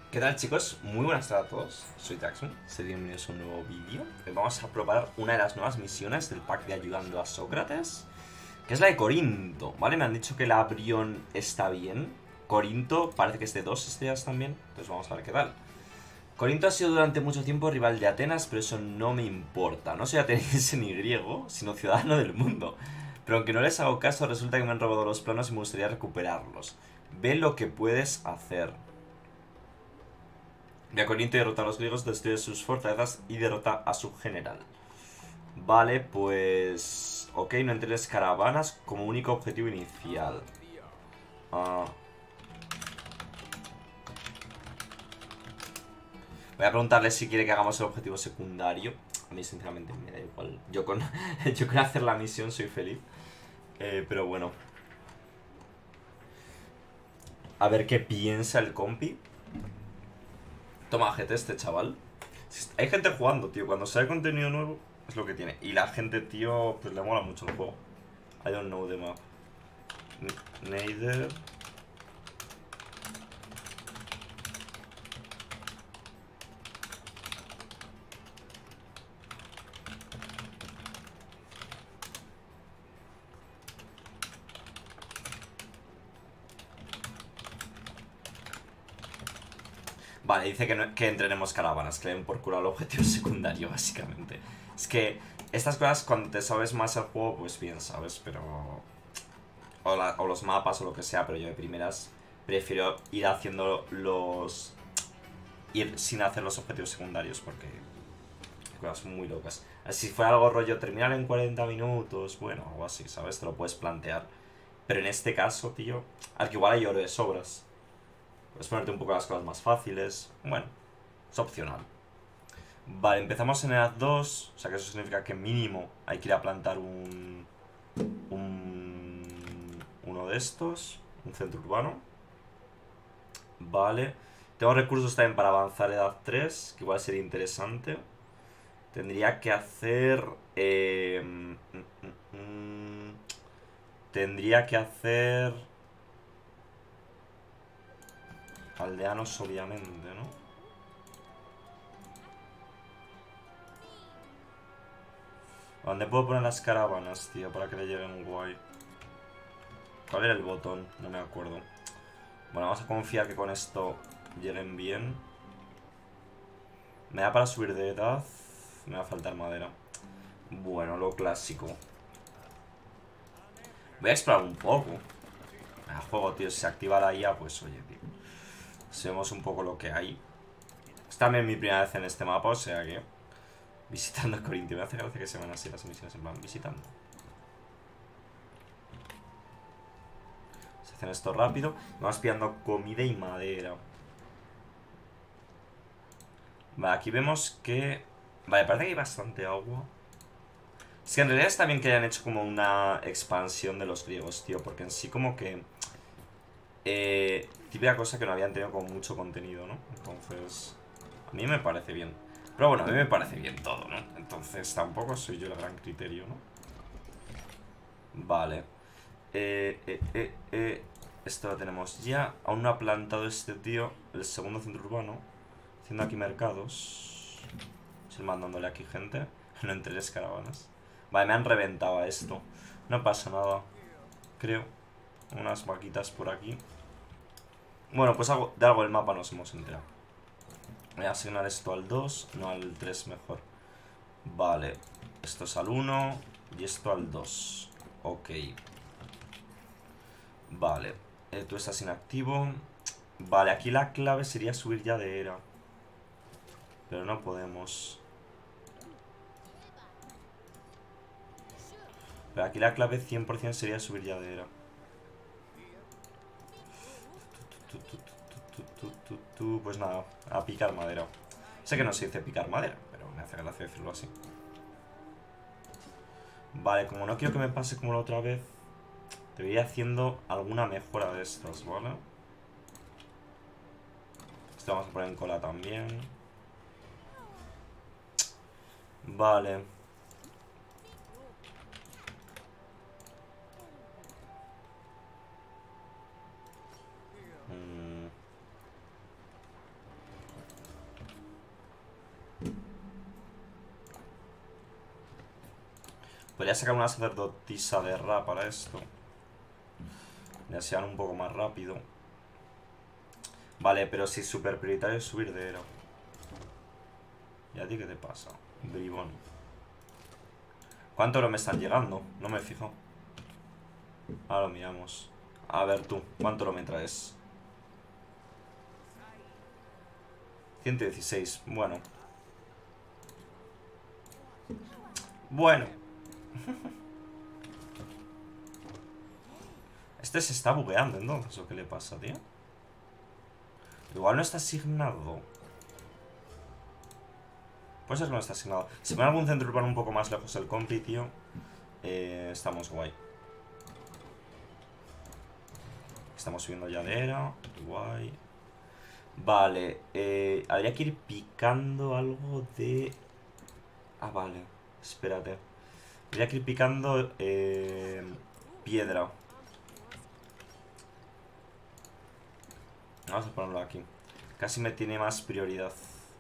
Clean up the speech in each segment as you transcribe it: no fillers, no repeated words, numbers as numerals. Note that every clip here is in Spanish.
¿Qué tal, chicos? Muy buenas tardes a todos, soy Jackson, sed bienvenidos a un nuevo vídeo. Hoy vamos a probar una de las nuevas misiones del pack de Ayudando a Sócrates, que es la de Corinto, ¿vale? Me han dicho que la Brión está bien. Corinto parece que es de 2 estrellas también, entonces vamos a ver qué tal. Corinto ha sido durante mucho tiempo rival de Atenas, pero eso no me importa. No soy ateniense ni griego, sino ciudadano del mundo. Pero aunque no les hago caso, resulta que me han robado los planos y me gustaría recuperarlos. Ve lo que puedes hacer. Ve a Corinto y derrota a los griegos, destruye sus fortalezas y derrota a su general. Vale, pues... Ok, no entrenes caravanas como único objetivo inicial. Voy a preguntarle si quiere que hagamos el objetivo secundario. A mí, sinceramente, me da igual. Yo con, yo con hacer la misión soy feliz. Pero bueno. A ver qué piensa el compi. Toma, GT este chaval. Hay gente jugando, tío. Cuando sale contenido nuevo, es lo que tiene. Y la gente, tío, pues le mola mucho el juego. I don't know the map. Neither. Vale, dice que, que entrenemos caravanas, que le den por culo al objetivo secundario, básicamente. Es que estas cosas, cuando te sabes más el juego, pues bien, ¿sabes? Pero... O los mapas o lo que sea, pero yo de primeras prefiero ir haciendo los... Ir sin hacer los objetivos secundarios, porque... Cosas muy locas. Si fuera algo rollo, terminar en 40 minutos, bueno, algo así, ¿sabes? Te lo puedes plantear. Pero en este caso, tío, al que igual hay oro de sobras. Puedes ponerte un poco las cosas más fáciles. Bueno, es opcional. Vale, empezamos en edad 2. O sea que eso significa que mínimo hay que ir a plantar uno de estos. Un centro urbano. Vale. Tengo recursos también para avanzar edad 3, que igual sería interesante. Tendría que hacer... tendría que hacer... Aldeanos, obviamente, ¿no? ¿Dónde puedo poner las caravanas, tío? Para que le lleguen guay. ¿Cuál era el botón? No me acuerdo. Bueno, vamos a confiar que con esto lleguen bien. Me da para subir de edad. Me va a faltar madera. Bueno, lo clásico. Voy a explorar un poco. El juego, tío, si se activa la IA, pues oye, tío. Sabemos un poco lo que hay. Es también mi primera vez en este mapa, o sea que... Visitando Corintio. Me hace gracia que se van así las misiones, en plan, visitando. Se hacen esto rápido. Vamos pillando comida y madera. Vale, aquí vemos que... Vale, parece que hay bastante agua. Es que en realidad está bien que hayan hecho como una expansión de los griegos, tío. Porque en sí como que... típica cosa que no habían tenido como mucho contenido, ¿no? Entonces... A mí me parece bien. Pero bueno, a mí me parece bien todo, ¿no? Entonces tampoco soy yo el gran criterio, ¿no? Vale. Esto lo tenemos ya. Aún no ha plantado este tío el segundo centro urbano. Haciendo aquí mercados. Estoy mandándole aquí gente. No entre las caravanas. Vale, me han reventado a esto. No pasa nada. Creo. Unas vaquitas por aquí. Bueno, pues de algo del mapa nos hemos enterado. Voy a asignar esto al 2. No, al 3 mejor. Vale. Esto es al 1. Y esto al 2. Ok. Vale. Tú estás inactivo. Vale, aquí la clave sería subir ya de era. Pero no podemos. Pero aquí la clave 100% sería subir ya de era. Pues nada, a picar madera. Sé que no se dice picar madera, pero me hace gracia decirlo así. Vale, como no quiero que me pase como la otra vez, te voy haciendo alguna mejora de estas, ¿vale? Esto vamos a poner en cola también. Vale. Podría sacar una sacerdotisa de Ra para esto. Ya sean un poco más rápido. Vale, pero si es súper prioritario es subir de era. ¿Y a ti qué te pasa? Bribón. ¿Cuánto oro me están llegando? No me fijo. Ahora lo miramos. A ver tú, ¿cuánto oro me traes? 116, bueno. Bueno. Este se está bugueando entonces, ¿o qué le pasa, tío? Igual no está asignado. Puede ser que no está asignado. Si pone algún centro urbano un poco más lejos el compi, tío, estamos guay. Estamos subiendo ya de era. Guay. Vale, habría que ir picando algo de... Ah, vale, espérate. Habría que ir picando piedra. Vamos a ponerlo aquí. Casi me tiene más prioridad.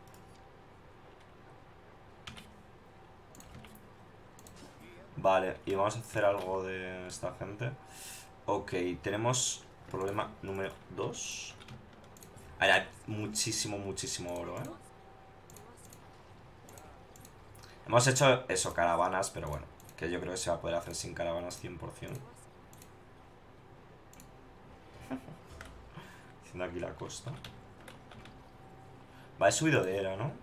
Vale, y vamos a hacer algo de esta gente. Ok, tenemos problema número 2. Hay muchísimo, muchísimo oro, ¿eh? Hemos hecho eso, caravanas, pero bueno, que yo creo que se va a poder hacer sin caravanas 100%. Haciendo aquí la costa. Va, he subido de era, ¿no?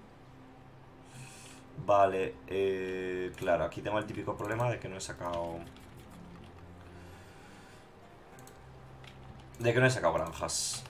Vale, claro, aquí tengo el típico problema de que no he sacado... granjas.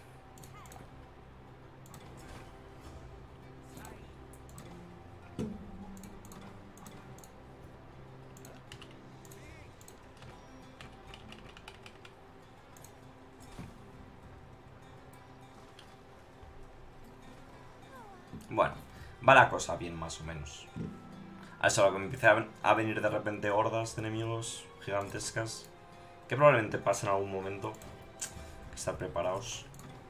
Bueno, va la cosa bien, más o menos. A eso, que me empiece a venir de repente hordas de enemigos gigantescas, que probablemente pasen en algún momento. Hay que estar preparados.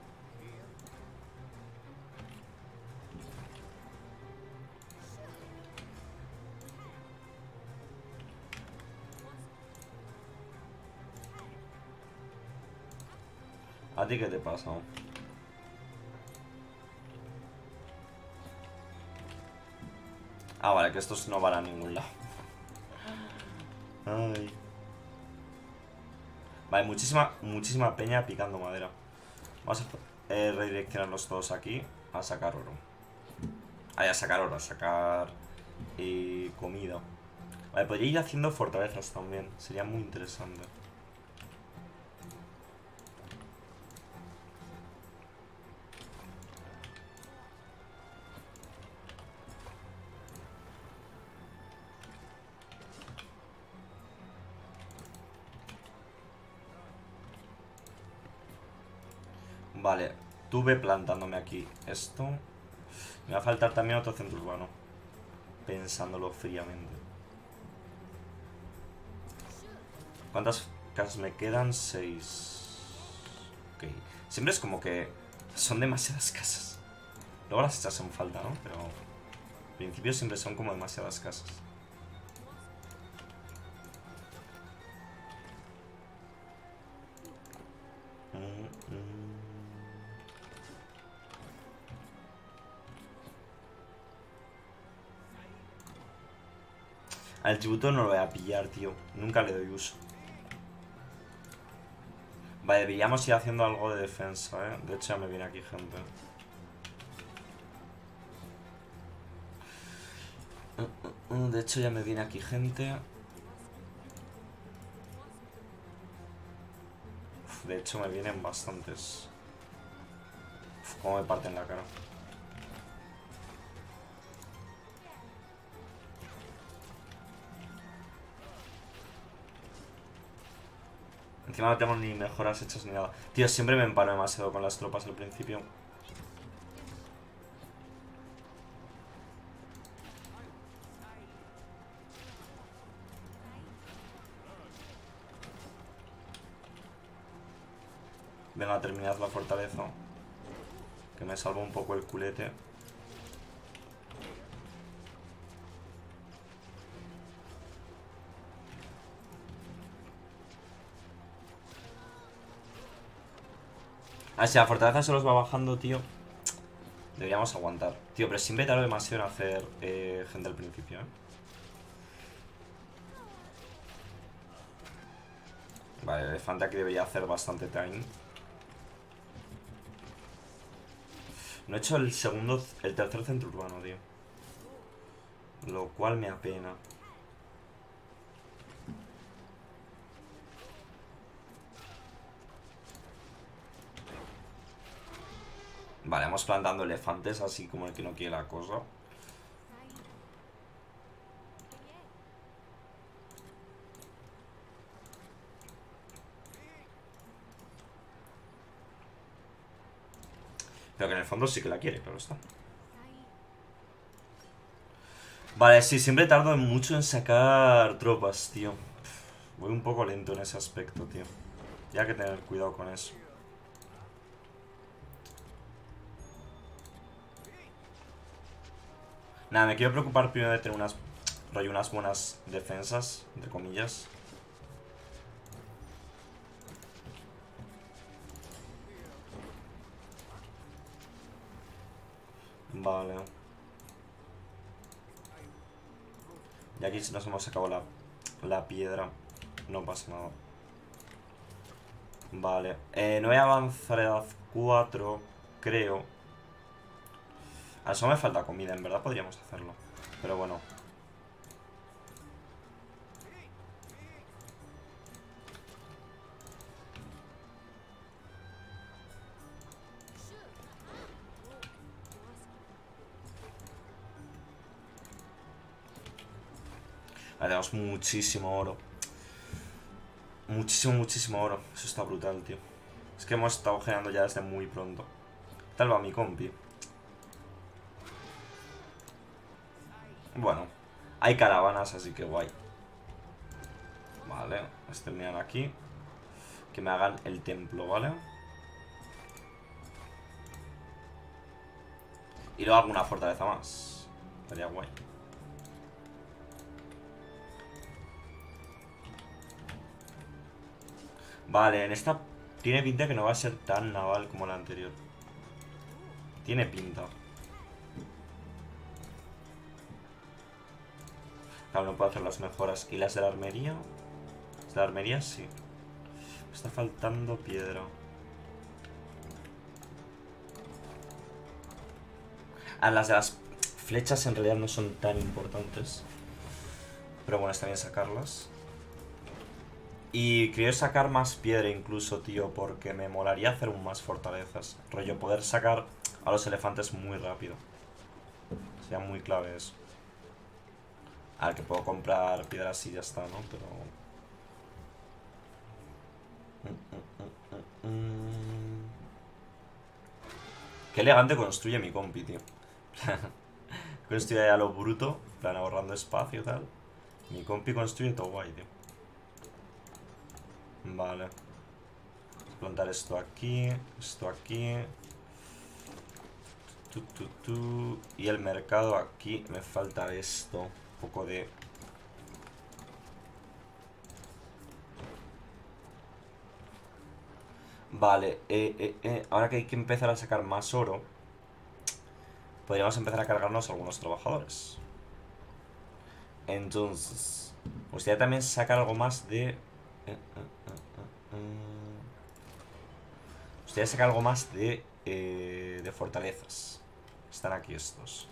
¿A ti qué te pasa? Ah, vale, que estos no van a ningún lado. Ay. Vale, muchísima peña picando madera. Vamos a redireccionarlos todos aquí a sacar oro. A sacar oro, a sacar comida. Vale, podría ir haciendo fortalezas también. Sería muy interesante. Vale, tuve plantándome aquí esto. Me va a faltar también otro centro urbano. Pensándolo fríamente. ¿Cuántas casas me quedan? 6. Ok. Siempre es como que son demasiadas casas. Luego las hechas en falta, ¿no? Pero al principio siempre son como demasiadas casas. Al tributo no lo voy a pillar, tío. Nunca le doy uso. Vale, deberíamos ir haciendo algo de defensa, ¿eh? De hecho ya me viene aquí gente. De hecho ya me viene aquí gente. De hecho me vienen bastantes. Cómo me parten la cara. Encima no tengo ni mejoras hechas ni nada. Tío, siempre me emparo demasiado con las tropas al principio. Venga, terminad la fortaleza. Que me salva un poco el culete. Ah, si la fortaleza se los va bajando, tío, deberíamos aguantar. Tío, pero siempre tardo demasiado en hacer gente al principio, ¿eh? Vale, el elefante aquí debería hacer bastante time. No he hecho el tercer centro urbano, tío. Lo cual me apena. Vale, vamos plantando elefantes así como el que no quiere la cosa. Pero que en el fondo sí que la quiere, claro está. Vale, sí, siempre tardo mucho en sacar tropas, tío. Voy un poco lento en ese aspecto, tío. Y hay que tener cuidado con eso. Nada, me quiero preocupar primero de tener unas buenas defensas, entre comillas. Vale. Y aquí nos hemos sacado la piedra. No pasa nada. Vale. No voy a avanzar a edad 4, creo. A eso me falta comida, en verdad podríamos hacerlo. Pero bueno. Vale, tenemos muchísimo oro. Muchísimo oro. Eso está brutal, tío. Es que hemos estado generando ya desde muy pronto. ¿Qué tal va mi compi? Bueno, hay caravanas, así que guay. Vale, exterminan aquí. Que me hagan el templo, ¿vale? Y luego alguna fortaleza más. Estaría guay. Vale, en esta tiene pinta que no va a ser tan naval como la anterior. Tiene pinta. Claro, no puedo hacer las mejoras. ¿Y las de la armería? Las de la armería sí. Me está faltando piedra. Ah, las de las flechas en realidad no son tan importantes. Pero bueno, está bien sacarlas. Y quiero sacar más piedra incluso, tío, porque me molaría hacer aún más fortalezas. Rollo, poder sacar a los elefantes muy rápido. Sería muy clave eso. A ver, que puedo comprar piedras y ya está, ¿no? Pero... Qué elegante construye mi compi, tío. Construye a lo bruto, en plan ahorrando espacio y tal. Mi compi construye todo guay, tío. Vale. Vamos a plantar esto aquí, esto aquí. Y el mercado aquí. Me falta esto. Un poco de... Vale, ahora que hay que empezar a sacar más oro, podríamos empezar a cargarnos a algunos trabajadores. Entonces, me gustaría también sacar algo más de... Me gustaría sacar algo más de fortalezas. Están aquí estos.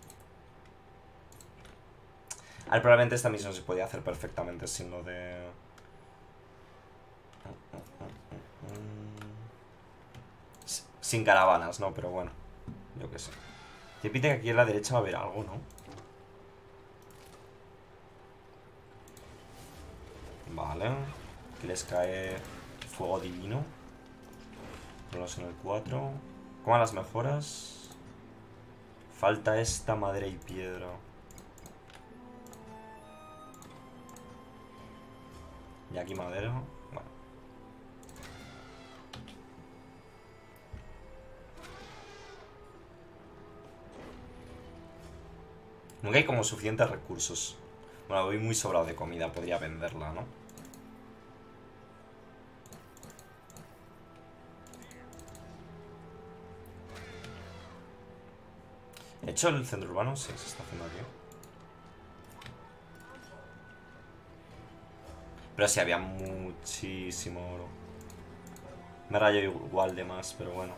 A ver, probablemente esta misión se podía hacer perfectamente sin lo de... Sin caravanas, ¿no? Pero bueno, yo qué sé. Te pide que aquí a la derecha va a haber algo, ¿no? Vale. Aquí les cae fuego divino. Ponlos en el 4. ¿Cómo van las mejoras? Falta esta madera y piedra. Y aquí madera. Bueno. Nunca hay como suficientes recursos. Bueno, voy muy sobrado de comida. Podría venderla, ¿no? ¿He hecho el centro urbano? Sí, se está haciendo aquí. Pero sí, había muchísimo oro. Me rayo igual de más, pero bueno.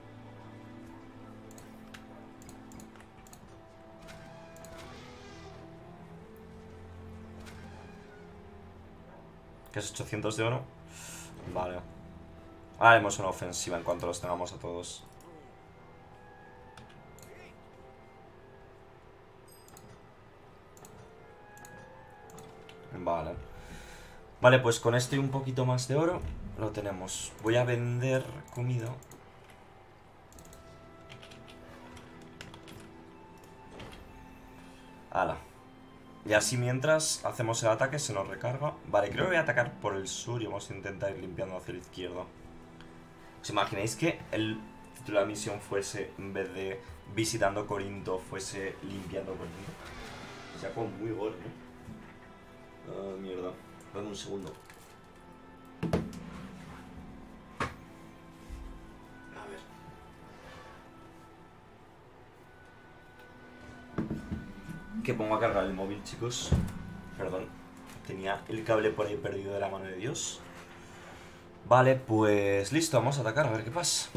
¿Qué es 800 de oro? Vale. Ahora haremos una ofensiva en cuanto los tengamos a todos. Vale. Vale, pues con esto y un poquito más de oro lo tenemos. Voy a vender comida. Hala. Y así mientras hacemos el ataque se nos recarga. Vale, creo que voy a atacar por el sur y vamos a intentar ir limpiando hacia la izquierda. ¿Os imagináis que el título de la misión fuese, en vez de visitando Corinto, fuese limpiando Corinto? O sea, como muy gore, ¿no? Ah, mierda. Dame un segundo. A ver. Que pongo a cargar el móvil, chicos. Perdón. Tenía el cable por ahí perdido de la mano de Dios. Vale, pues listo, vamos a atacar, a ver qué pasa.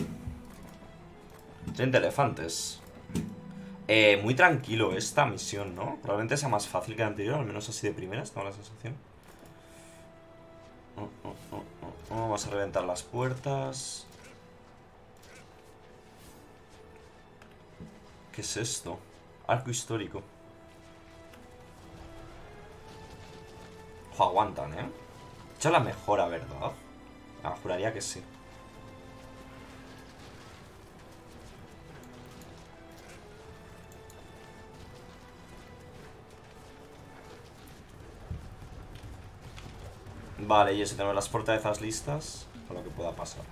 30 elefantes. Muy tranquilo esta misión, ¿no? Probablemente sea más fácil que la anterior, al menos así de primeras, tengo la sensación. Vamos a reventar las puertas. ¿Qué es esto? Arco histórico. Ojo, aguantan, ¿eh? He hecho la mejora, ¿verdad? Ah, juraría que sí. Vale, y eso, tenemos las fortalezas listas para lo que pueda pasar.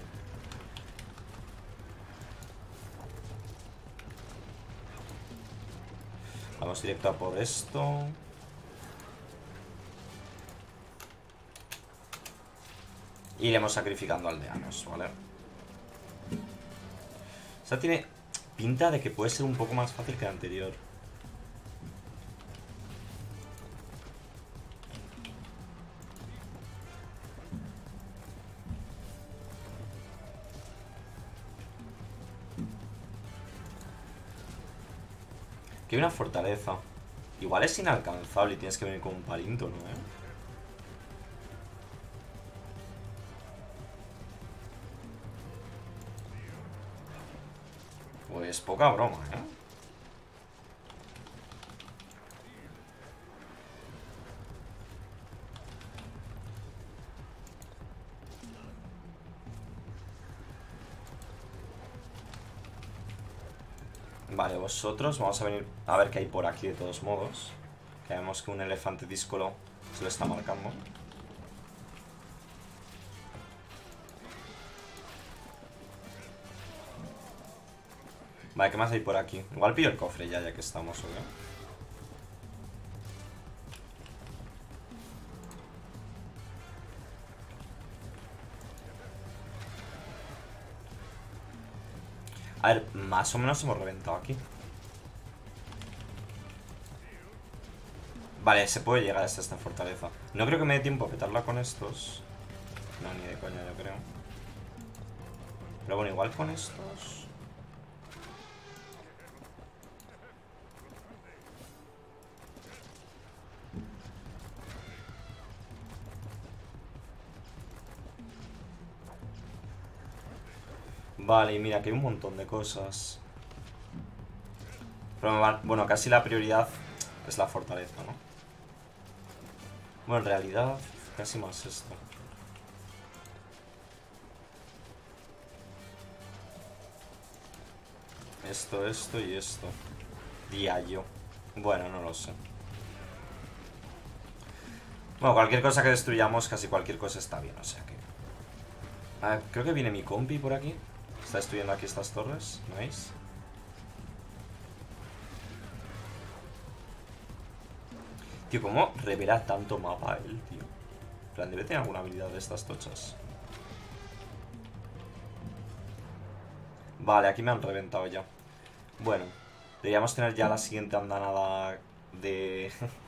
Vamos directo a por esto. Y iremos sacrificando aldeanos, ¿vale? O sea, tiene pinta de que puede ser un poco más fácil que el anterior. Que hay una fortaleza. Igual es inalcanzable y tienes que venir con un palinto, ¿no? Pues poca broma, ¿eh? Vale, vosotros vamos a venir a ver qué hay por aquí de todos modos. Que vemos que un elefante díscolo se lo está marcando. Vale, ¿qué más hay por aquí? Igual pillo el cofre ya que estamos, ¿o qué? A ver, más o menos hemos reventado aquí. Vale, se puede llegar hasta esta fortaleza. No creo que me dé tiempo a petarla con estos. No, ni de coña, yo creo. Pero bueno, igual con estos... Vale, y mira, que hay un montón de cosas. Pero bueno, casi la prioridad es la fortaleza, ¿no? Bueno, en realidad, casi más esto. Esto y esto. Diallo. Bueno, no lo sé. Bueno, cualquier cosa que destruyamos, casi cualquier cosa está bien, o sea que... A ver, creo que viene mi compi por aquí. Está destruyendo aquí estas torres, ¿no veis? Tío, ¿cómo revela tanto mapa él, tío? En plan, debe tener alguna habilidad de estas tochas. Vale, aquí me han reventado ya. Bueno, Deberíamos tener ya la siguiente andanada de...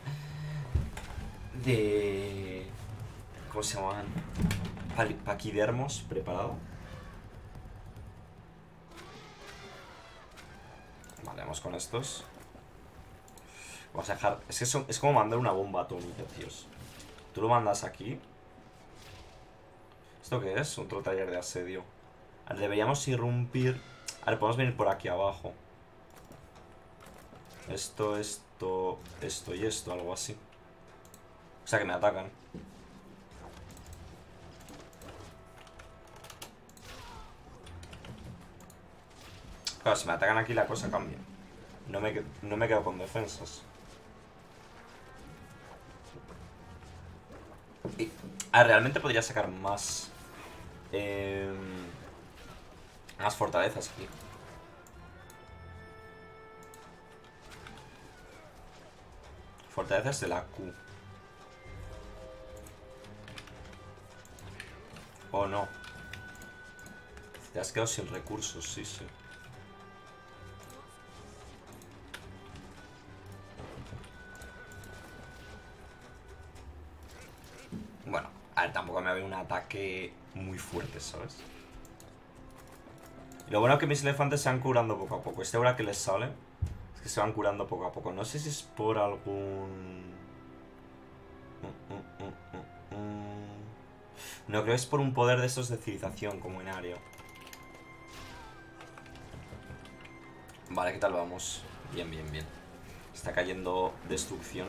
de... ¿Cómo se llaman? Paquidermos preparado. Vale, vamos con estos. Vamos a dejar... Es que es como mandar una bomba atómica, tíos. Tú lo mandas aquí. ¿Esto qué es? Otro taller de asedio. Deberíamos irrumpir... A ver, podemos venir por aquí abajo. Esto y esto, algo así. O sea que me atacan. Claro, si me atacan aquí la cosa cambia. No me quedo con defensas. Y, realmente podría sacar más... más fortalezas aquí. Fortalezas de la Q. Oh, no. Te has quedado sin recursos, sí, sí. Bueno, a ver, tampoco me va a haber un ataque muy fuerte, ¿sabes? Y lo bueno es que mis elefantes se van curando poco a poco. Este ahora que les sale es que se van curando poco a poco. No sé si es por algún... No, creo que es por un poder de esos de civilización, como en Ario. Vale, ¿qué tal vamos? Bien, bien, bien. Está cayendo destrucción.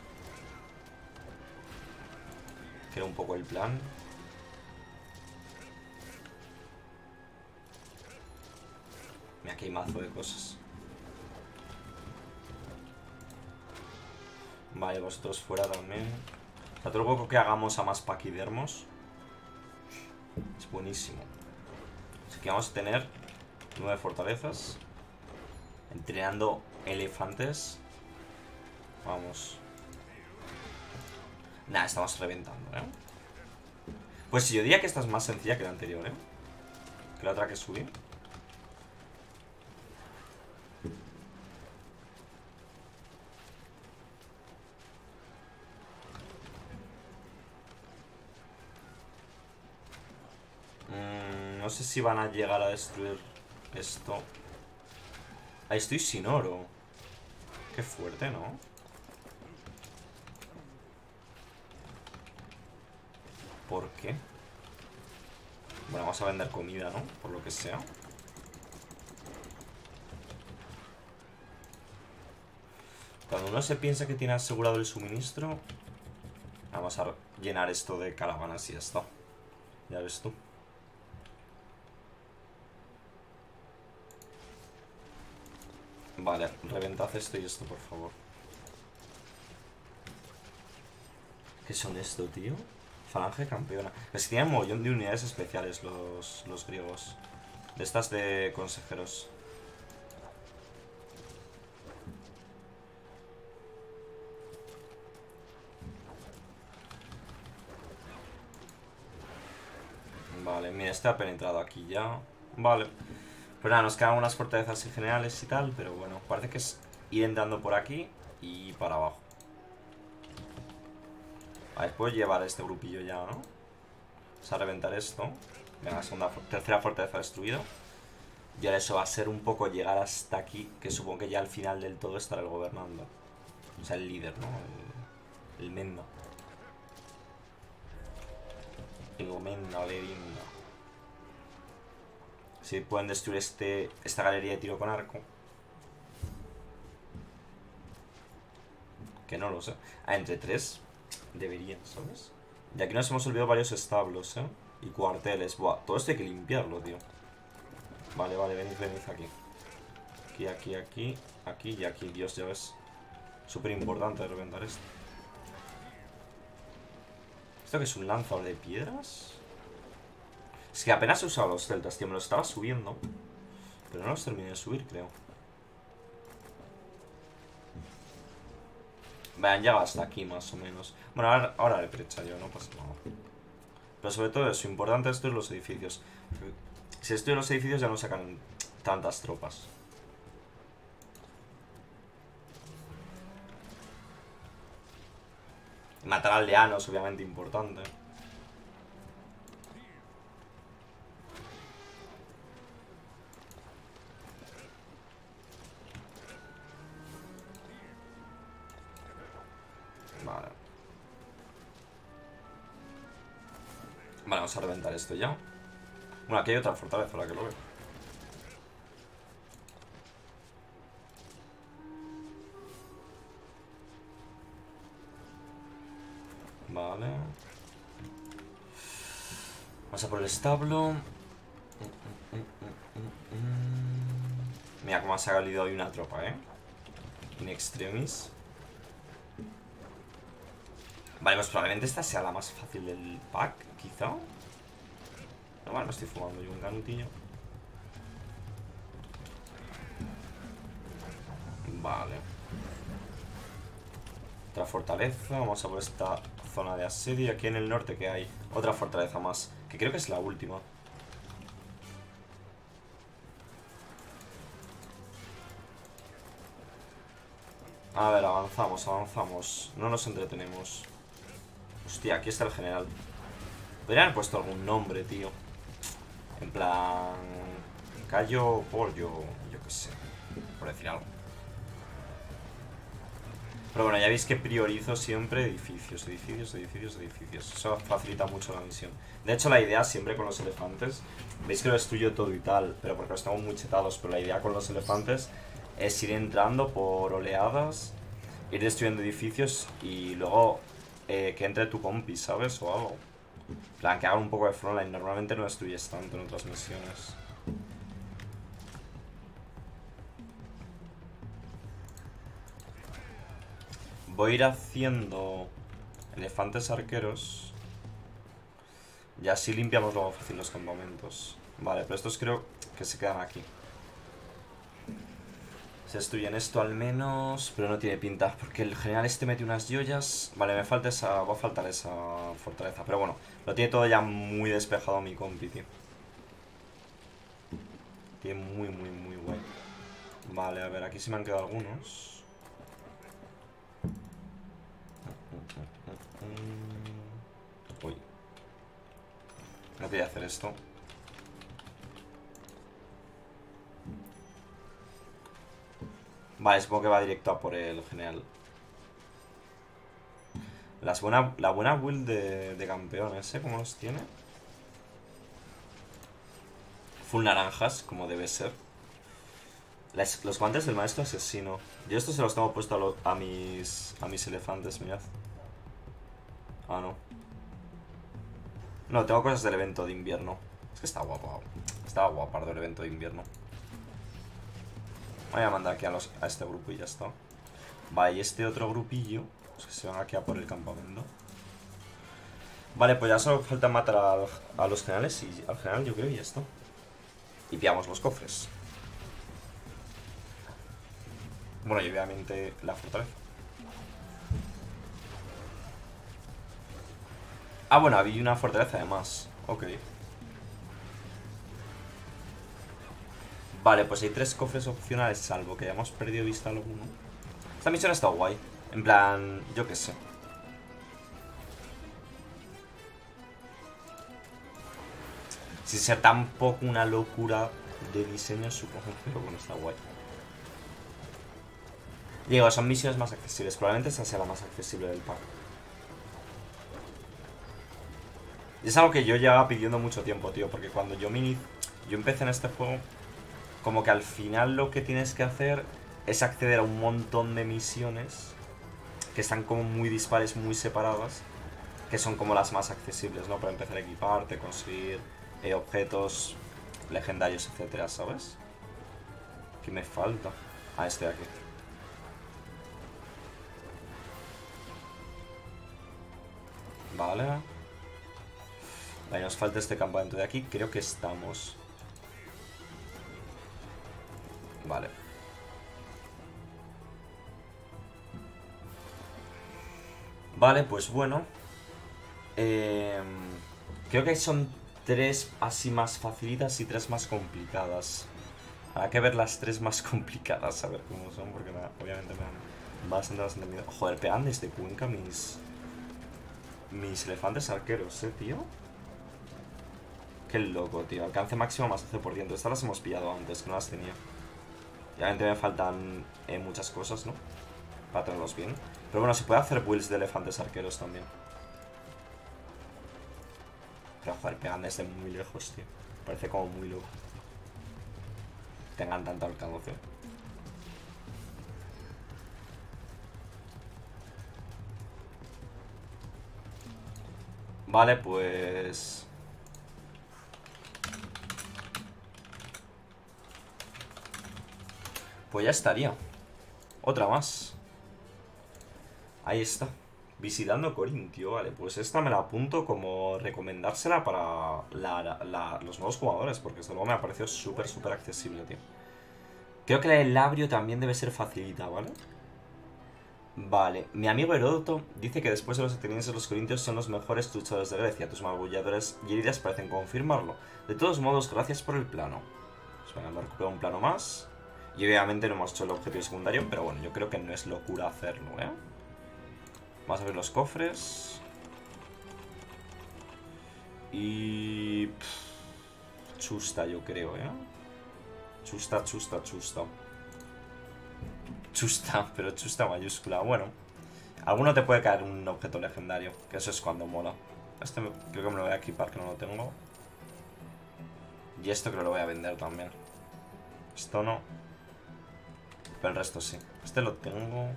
Que era un poco el plan. Mira, aquí hay mazo de cosas. Vale, vosotros fuera también. O sea, todo lo poco que hagamos a más paquidermos es buenísimo. Así que vamos a tener 9 fortalezas. Entrenando elefantes. Vamos. Nah, estamos reventando, ¿eh? Pues yo diría que esta es más sencilla que la anterior, ¿eh? Que la otra que subí. No sé si van a llegar a destruir esto. Ahí estoy sin oro. Qué fuerte, ¿no? ¿Por qué? Bueno, vamos a vender comida, ¿no? Por lo que sea. Cuando uno se piensa que tiene asegurado el suministro, vamos a llenar esto de caravanas y ya está. Ya ves tú. Vale, reventad esto y esto, por favor. ¿Qué son esto, tío? Falange campeona. Es que tienen un montón de unidades especiales los griegos. De estas de consejeros. Vale, mira, este ha penetrado aquí ya. Vale. Pues nada, nos quedan unas fortalezas generales y tal, pero bueno, parece que es ir entrando por aquí y para abajo. Vale, puedo llevar este grupillo ya, ¿no? Vamos a reventar esto. Venga, tercera fortaleza destruida. Y ahora eso va a ser un poco llegar hasta aquí, que supongo que ya al final del todo estará el gobernando. O sea, el líder, ¿no? El Menda. El Menda, Lerinda. Si pueden destruir esta galería de tiro con arco. Que no lo sé. Ah, entre 3 deberían, ¿sabes? Y aquí nos hemos olvidado varios establos, ¿eh? Y cuarteles. Buah, todo esto hay que limpiarlo, tío. Vale, vale, venid aquí. Aquí y aquí. Dios, ya ves. Súper importante reventar esto. ¿Esto qué es un lanzador de piedras? Es que apenas he usado los celtas, tío. Me los estaba subiendo. Pero no los terminé de subir, creo. Vean, ya hasta aquí, más o menos. Bueno, ahora le brecha yo, no pasa nada. Pero sobre todo eso, importante esto es los edificios. Si estoy en los edificios ya no sacan tantas tropas. Matar a aldeanos, obviamente, importante. Vale. Vale, vamos a reventar esto ya. Bueno, aquí hay otra fortaleza, ahora que lo veo. Vale. Vamos a por el establo. Mira cómo se ha salido hoy una tropa, In extremis. Vale, pues probablemente esta sea la más fácil del pack, quizá. No, vale, me estoy fumando yo un canutillo. Vale. Otra fortaleza. Vamos a por esta zona de asedio. Aquí en el norte que hay otra fortaleza más, que creo que es la última. A ver, avanzamos, avanzamos. No nos entretenemos. Hostia, aquí está el general. Podrían haber puesto algún nombre, tío. En plan... Cayo, Pollo, yo qué sé. Por decir algo. Pero bueno, ya veis que priorizo siempre edificios, edificios, edificios, edificios. Eso facilita mucho la misión. De hecho, la idea siempre con los elefantes... Veis que lo destruyo todo y tal, pero porque estamos muy chetados. Pero la idea con los elefantes es ir entrando por oleadas, ir destruyendo edificios y luego que entre tu compi, ¿sabes? O algo. En plan, que haga un poco de frontline. Normalmente no destruyes tanto en otras misiones. Voy a ir haciendo elefantes arqueros. Y así limpiamos luego fácil los campamentos. Vale, pero estos creo que se quedan aquí. Se destruyen esto al menos, pero no tiene pinta, porque el general este mete unas joyas. Vale, me falta esa, va a faltar esa fortaleza, pero bueno, lo tiene todo ya muy despejado mi compi, tío. Tiene muy, muy, muy guay. Vale, a ver, aquí se me han quedado algunos. Uy. No quería hacer esto. Vale, supongo que va directo a por el general. La buena build de campeones, ¿cómo los tiene? Full naranjas, como debe ser. Los guantes del maestro asesino. Yo estos se los tengo puesto a mis elefantes, mirad. Ah, no. No, tengo cosas del evento de invierno. Es que está guapo. Está guapardo el evento de invierno. Voy a mandar aquí a este grupo y ya está. Vale, y este otro grupillo, pues que se van aquí a por el campamento. Vale, pues ya solo falta matar a los generales y al general yo creo y ya está. Y pillamos los cofres. Bueno, y obviamente la fortaleza. Ah, bueno, había una fortaleza además. Ok. Vale, pues hay 3 cofres opcionales, salvo que hayamos perdido vista alguno. Esta misión está guay. En plan, yo qué sé. Sin ser tampoco una locura de diseño, supongo, pero bueno, está guay. Digo, son misiones más accesibles. Probablemente esa sea la más accesible del pack. Y es algo que yo llevaba pidiendo mucho tiempo, tío. Porque cuando yo empecé en este juego, como que al final lo que tienes que hacer es acceder a un montón de misiones que están como muy dispares, muy separadas, que son como las más accesibles, ¿no? Para empezar a equiparte, conseguir objetos legendarios, etcétera, ¿sabes? ¿Qué me falta? Ah, este de aquí. Vale. Vale, nos falta este campamento de aquí. Creo que estamos. Vale. Vale, pues bueno. Creo que son 3 así más facilitas y 3 más complicadas. Habrá que ver las 3 más complicadas, a ver cómo son, porque obviamente me dan bastante miedo. Joder, pegan desde Cuenca mis mis elefantes arqueros, tío. Qué loco, tío. Alcance máximo más 12%. Estas las hemos pillado antes, que no las tenía. Y obviamente me faltan muchas cosas, ¿no? Para tenerlos bien. Pero bueno, se puede hacer builds de elefantes arqueros también. Pero joder, pegan desde muy lejos, tío. Parece como muy loco. Tengan tanto alcance. Vale, pues... Pues ya estaría. Otra más. Ahí está. Visitando Corintio, vale. Pues esta me la apunto como recomendársela para los nuevos jugadores. Porque desde luego me ha parecido súper, súper accesible, tío. Creo que la del Labrio también debe ser facilita, ¿vale? Vale, mi amigo Heródoto dice que después de los atenienses los corintios son los mejores luchadores de Grecia. Tus magulladores y heridas parecen confirmarlo. De todos modos, gracias por el plano. Pues venga, me recupero un plano más. Y obviamente no hemos hecho el objetivo secundario, pero bueno, yo creo que no es locura hacerlo, ¿eh? Vamos a abrir los cofres. Y... chusta, yo creo, ¿eh? Chusta, chusta, chusta. Chusta, pero chusta mayúscula. Bueno, alguno te puede caer un objeto legendario, que eso es cuando mola. Este creo que me lo voy a equipar, que no lo tengo. Y esto creo que lo voy a vender también. Esto no. Pero el resto sí. Este lo tengo.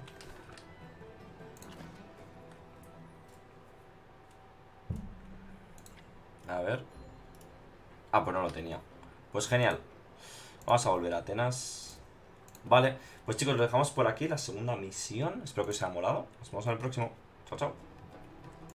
A ver. Ah, pues no lo tenía. Pues genial. Vamos a volver a Atenas. Vale, pues chicos, lo dejamos por aquí, la segunda misión. Espero que os haya molado. Nos vemos en el próximo. Chao, chao.